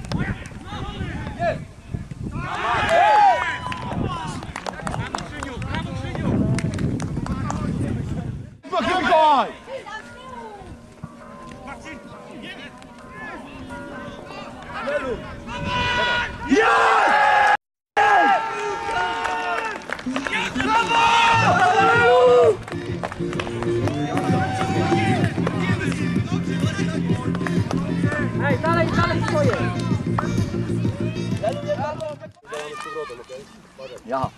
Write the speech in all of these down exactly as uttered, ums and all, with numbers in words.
Mikołaj! Ej, dalej, dalej swoje! Ja.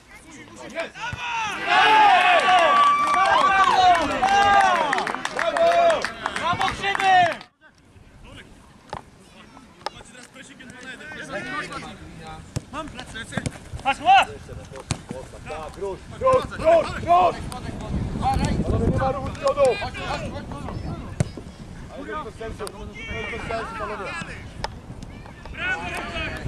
Brawo, krzywy! Mam plecy, lecę. Masz łap! Krót, krót, krót, krót! Panowie, nie ma ruchu z przodu! Ale to jest bez sensu, to jest bez sensu, panowie. Brawo, Robert!